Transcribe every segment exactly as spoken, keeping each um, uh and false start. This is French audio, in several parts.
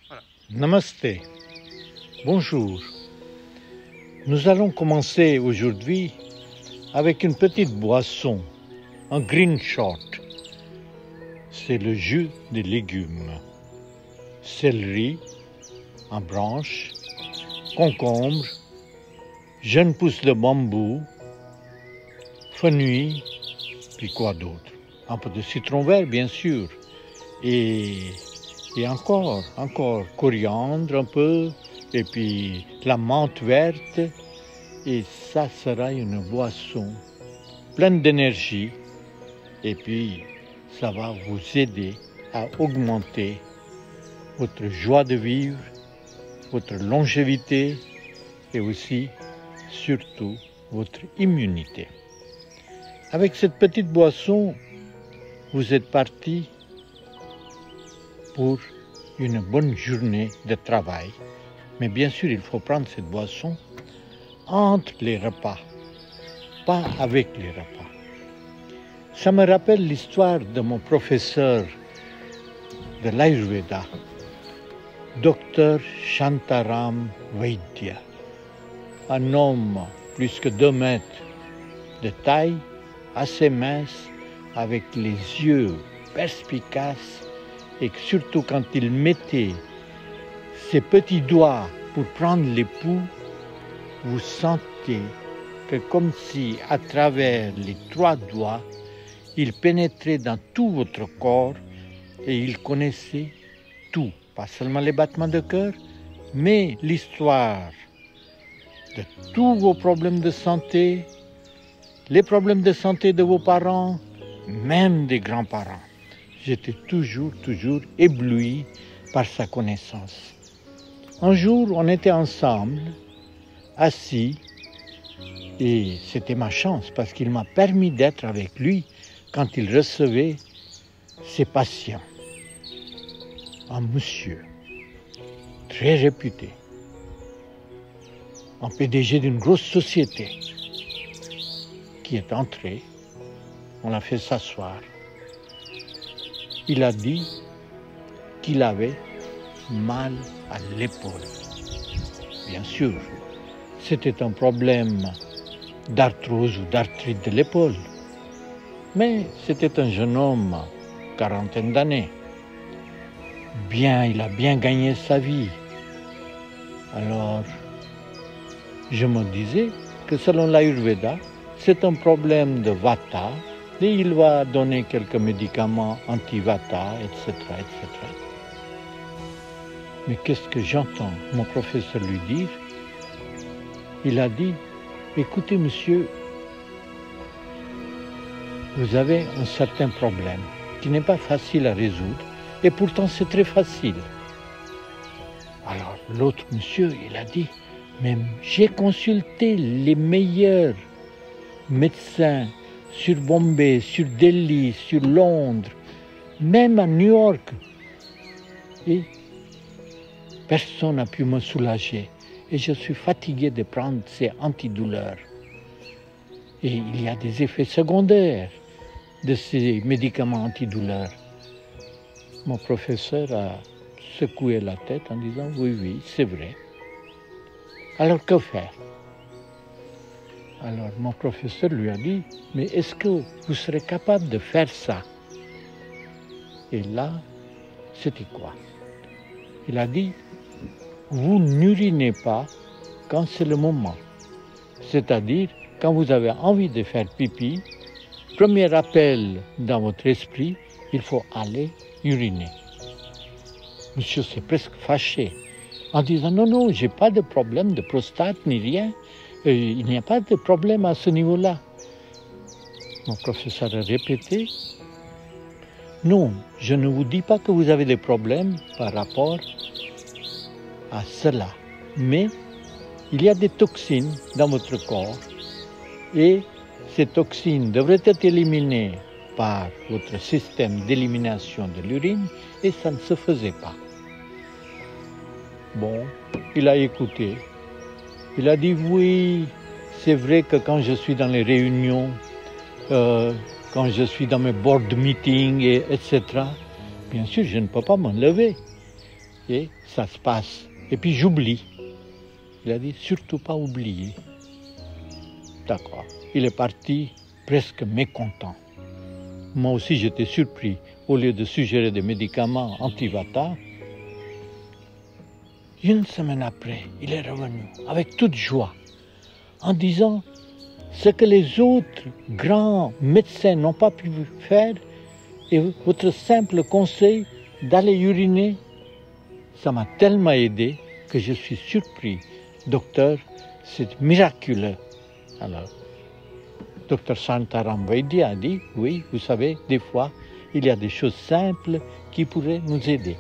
Voilà. Namasté. Bonjour. Nous allons commencer aujourd'hui avec une petite boisson, un green shot. C'est le jus de légumes. Céleri en branche, concombre, jeunes pousses de bambou, fenouil, puis quoi d'autre? Un peu de citron vert, bien sûr. Et, et encore, encore, coriandre un peu, et puis la menthe verte. Et ça sera une boisson pleine d'énergie. Et puis, ça va vous aider à augmenter votre joie de vivre, votre longévité et aussi, surtout, votre immunité. Avec cette petite boisson, vous êtes parti pour une bonne journée de travail. Mais bien sûr, il faut prendre cette boisson entre les repas, pas avec les repas. Ça me rappelle l'histoire de mon professeur de l'Ayurveda, docteur Shantaram Vaidya, un homme plus que deux mètres de taille, assez mince, avec les yeux perspicaces, et que surtout quand il mettait ses petits doigts pour prendre les poux, vous sentez que comme si à travers les trois doigts, il pénétrait dans tout votre corps et il connaissait tout, pas seulement les battements de cœur, mais l'histoire de tous vos problèmes de santé, les problèmes de santé de vos parents, même des grands-parents. J'étais toujours, toujours ébloui par sa connaissance. Un jour, on était ensemble, assis, et c'était ma chance parce qu'il m'a permis d'être avec lui quand il recevait ses patients. Un monsieur très réputé, un P D G d'une grosse société qui est entré, on l'a fait s'asseoir. Il a dit qu'il avait mal à l'épaule. Bien sûr, c'était un problème d'arthrose ou d'arthrite de l'épaule. Mais c'était un jeune homme, quarantaine d'années. Bien, il a bien gagné sa vie. Alors, je me disais que selon l'Ayurveda, c'est un problème de Vata, et il va donner quelques médicaments anti-Vata, et cetera, et cetera. Mais qu'est-ce que j'entends mon professeur lui dire? Il a dit, écoutez monsieur, vous avez un certain problème qui n'est pas facile à résoudre, et pourtant c'est très facile. Alors l'autre monsieur, il a dit, mais j'ai consulté les meilleurs médecins sur Bombay, sur Delhi, sur Londres, même à New York. Et personne n'a pu me soulager. Et je suis fatigué de prendre ces antidouleurs. Et il y a des effets secondaires de ces médicaments antidouleurs. Mon professeur a secoué la tête en disant, oui, oui, c'est vrai. Alors que faire? Alors mon professeur lui a dit, mais est-ce que vous serez capable de faire ça? Et là, c'était quoi? Il a dit, vous n'urinez pas quand c'est le moment. C'est-à-dire, quand vous avez envie de faire pipi, premier appel dans votre esprit, il faut aller uriner. Monsieur s'est presque fâché en disant, non, non, j'ai pas de problème de prostate ni rien. Euh, il n'y a pas de problème à ce niveau-là. Mon professeur a répété, non, je ne vous dis pas que vous avez des problèmes par rapport à cela, mais il y a des toxines dans votre corps et ces toxines devraient être éliminées par votre système d'élimination de l'urine et ça ne se faisait pas. Bon, il a écouté. Il a dit oui, c'est vrai que quand je suis dans les réunions, euh, quand je suis dans mes board meetings, et, etc., bien sûr, je ne peux pas m'en lever. Et ça se passe. Et puis j'oublie. Il a dit, surtout pas oublier. D'accord. Il est parti presque mécontent. Moi aussi, j'étais surpris. Au lieu de suggérer des médicaments anti-vata, une semaine après, il est revenu avec toute joie en disant ce que les autres grands médecins n'ont pas pu faire et votre simple conseil d'aller uriner, ça m'a tellement aidé que je suis surpris. Docteur, c'est miraculeux. Alors, docteur Shantaram Vaidya a dit, oui, vous savez, des fois, il y a des choses simples qui pourraient nous aider.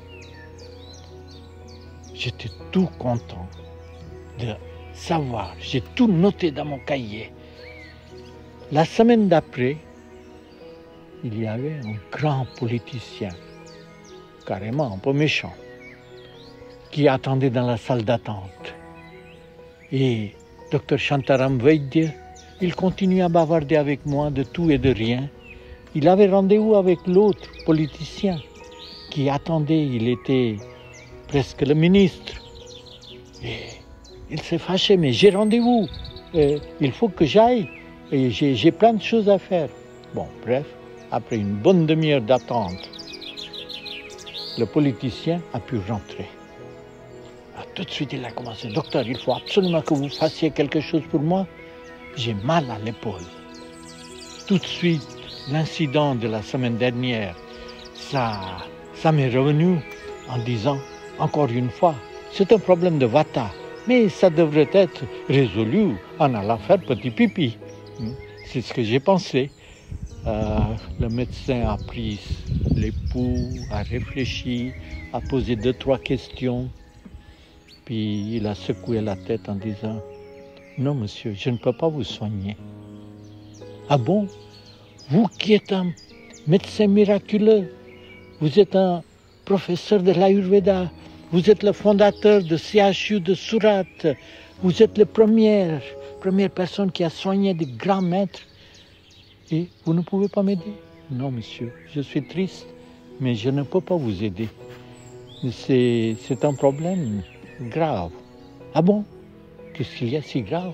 J'étais tout content de savoir, j'ai tout noté dans mon cahier. La semaine d'après, il y avait un grand politicien, carrément un peu méchant, qui attendait dans la salle d'attente. Et docteur Shantaram Vaidya, il continue à bavarder avec moi de tout et de rien. Il avait rendez-vous avec l'autre politicien qui attendait, il était presque le ministre. Et il s'est fâché, mais j'ai rendez-vous, et il faut que j'aille, et j'ai, j'ai plein de choses à faire. Bon, bref, après une bonne demi-heure d'attente, le politicien a pu rentrer. Ah, tout de suite, il a commencé, docteur, il faut absolument que vous fassiez quelque chose pour moi. J'ai mal à l'épaule. Tout de suite, l'incident de la semaine dernière, ça, ça m'est revenu en disant, encore une fois, c'est un problème de vata, mais ça devrait être résolu en allant faire petit pipi. C'est ce que j'ai pensé. Euh, le médecin a pris les pouls, a réfléchi, a posé deux, trois questions, puis il a secoué la tête en disant, non monsieur, je ne peux pas vous soigner. Ah bon? Vous qui êtes un médecin miraculeux, vous êtes un professeur de l'Ayurveda, vous êtes le fondateur de C H U de Surat, vous êtes la première, première personne qui a soigné des grands maîtres, et vous ne pouvez pas m'aider? Non monsieur, je suis triste, mais je ne peux pas vous aider. C'est, c'est un problème grave. Ah bon? Qu'est-ce qu'il y a si grave?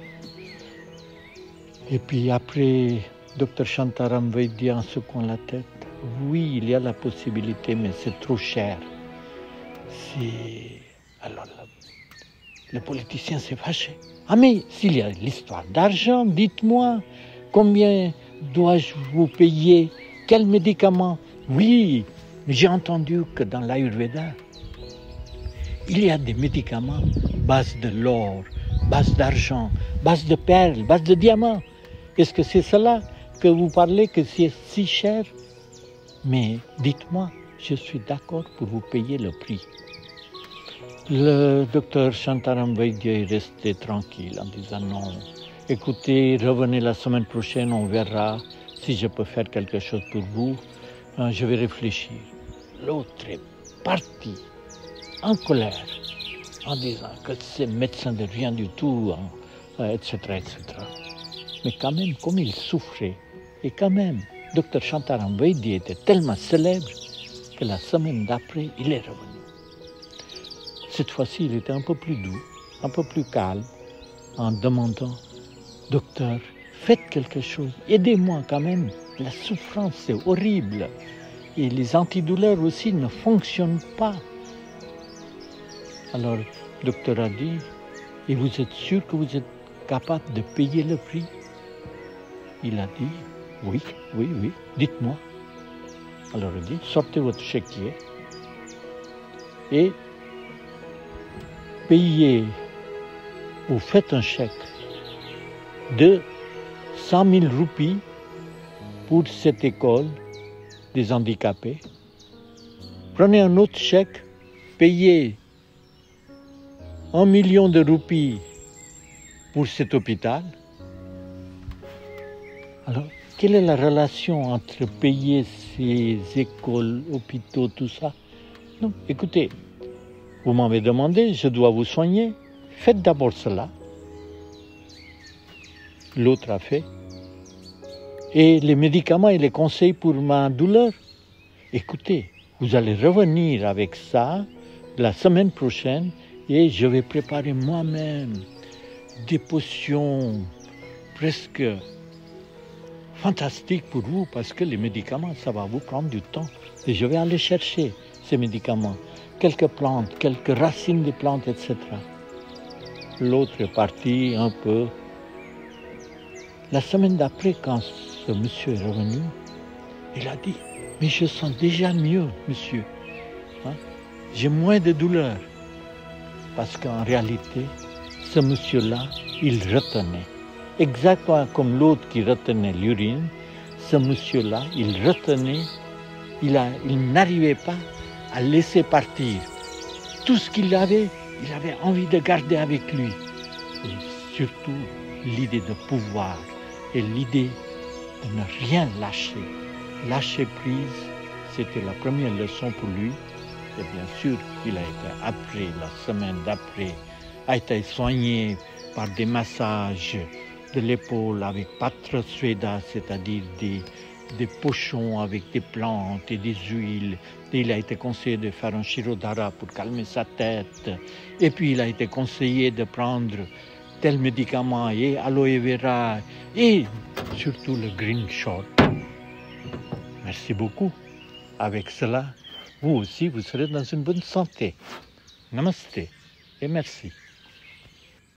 Et puis après, docteur Shantaram Vaidya en secouant la tête, oui, il y a la possibilité, mais c'est trop cher. C'est... Alors, le, le politicien s'est fâché. Ah mais, s'il y a l'histoire d'argent, dites-moi, combien dois-je vous payer? Quels médicaments? Oui, mais j'ai entendu que dans l'Ayurveda, il y a des médicaments base de l'or, base d'argent, base de perles, base de diamants. Est-ce que c'est cela que vous parlez, que c'est si cher? Mais dites-moi, je suis d'accord pour vous payer le prix. Le docteur Shantaram Vaidya est resté tranquille en disant non. Écoutez, revenez la semaine prochaine, on verra si je peux faire quelque chose pour vous. Je vais réfléchir. L'autre est parti en colère en disant que c'est médecin de rien du tout, hein, et cetera, et cetera. Mais quand même, comme il souffrait, et quand même, docteur Shantaram Vaidya était tellement célèbre que la semaine d'après, il est revenu. Cette fois-ci, il était un peu plus doux, un peu plus calme, en demandant, docteur, faites quelque chose, aidez-moi quand même, la souffrance c'est horrible, et les antidouleurs aussi ne fonctionnent pas. Alors, le docteur a dit, et vous êtes sûr que vous êtes capable de payer le prix? Il a dit, oui, oui, oui, dites-moi. Alors il dit, sortez votre chéquier et payez ou faites un chèque de cent mille roupies pour cette école des handicapés. Prenez un autre chèque, payez un million de roupies pour cet hôpital. Alors, quelle est la relation entre payer ces écoles, hôpitaux, tout ça? Non, écoutez, vous m'avez demandé, je dois vous soigner. Faites d'abord cela. L'autre a fait. Et les médicaments et les conseils pour ma douleur? Écoutez, vous allez revenir avec ça la semaine prochaine et je vais préparer moi-même des potions presque fantastiques pour vous parce que les médicaments, ça va vous prendre du temps. Et je vais aller chercher ces médicaments, quelques plantes, quelques racines des plantes, et cetera. L'autre est parti un peu. La semaine d'après, quand ce monsieur est revenu, il a dit « Mais je sens déjà mieux, monsieur. Hein? J'ai moins de douleur. » Parce qu'en réalité, ce monsieur-là, il retenait. Exactement comme l'autre qui retenait l'urine, ce monsieur-là, il retenait, il, a, il n'arrivait pas à laisser partir. Tout ce qu'il avait, il avait envie de garder avec lui. Et surtout, l'idée de pouvoir et l'idée de ne rien lâcher. Lâcher prise, c'était la première leçon pour lui. Et bien sûr, il a été après, la semaine d'après, a été soigné par des massages de l'épaule avec Patra Sweda, c'est-à-dire des, des pochons avec des plantes et des huiles. Et il a été conseillé de faire un Shirodhara pour calmer sa tête. Et puis il a été conseillé de prendre tel médicament et aloe vera et surtout le green shot. Merci beaucoup. Avec cela, vous aussi, vous serez dans une bonne santé. Namasté et merci.